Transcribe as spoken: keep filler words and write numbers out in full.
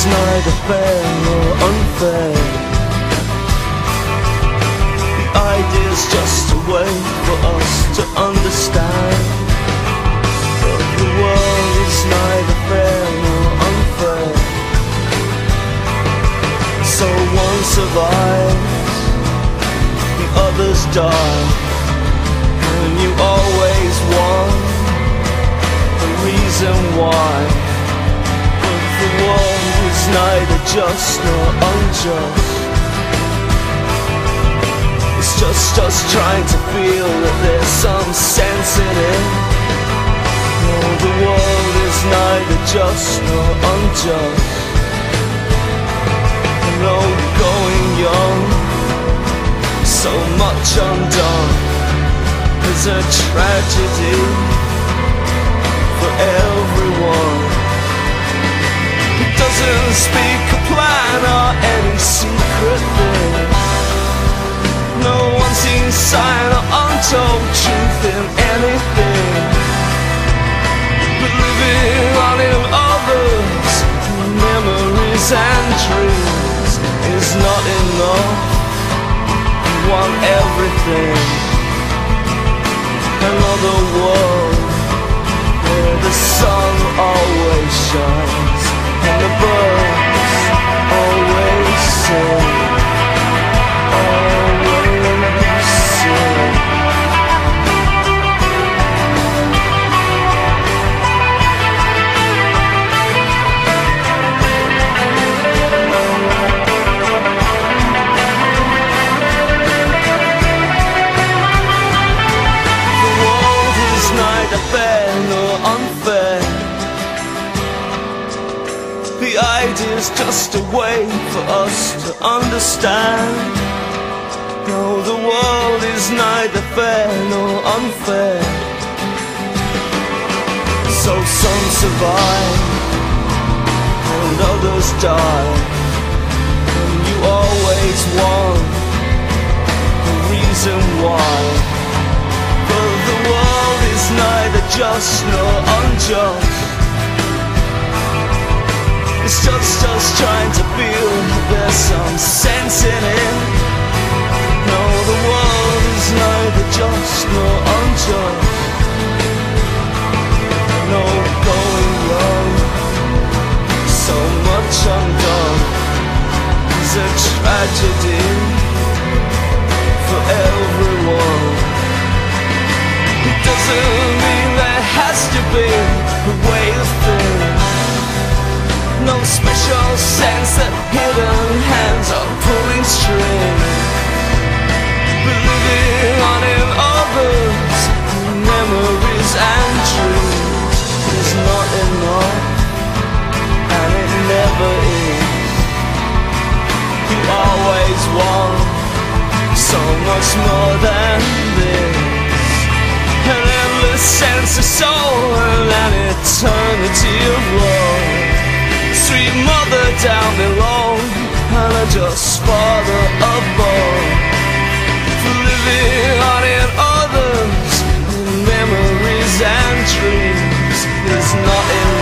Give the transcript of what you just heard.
neither fair nor unfair. The idea's just a way for us to understand that the world is neither fair nor unfair. So one survives, the others die, and you always want the reason why. But the world is neither just nor unjust. It's just us trying to feel that there's some sense in it. No, the world is neither just nor unjust. No, going young, so much undone, is a tragedy for everyone. It doesn't speak a plan or any secret thing. No one sees sign or untold truth in anything. But living on in others' memories and dreams is not enough. You want everything. Another world where the sun always shines and the birds always sing, always sing. Neither fair nor unfair. The idea's just a way for us to understand. No, the world is neither fair nor unfair. So some survive and others die, and you always want the reason why. But the world is neither just nor unjust. It's just us trying to feel there's some sense in it. No, the world is neither just nor unjust. No, going young, so much undone, is a tragedy for everyone. It doesn't mean there has to be a way of things. No special sense that hidden hands are pulling strings. Believing on in others' memories and dreams is not enough, and it never is. You always want so much more than this. An endless sense of soul and an eternity of love. Sweet mother down below, and a just father above. For living on in others' memories and dreams is not enough.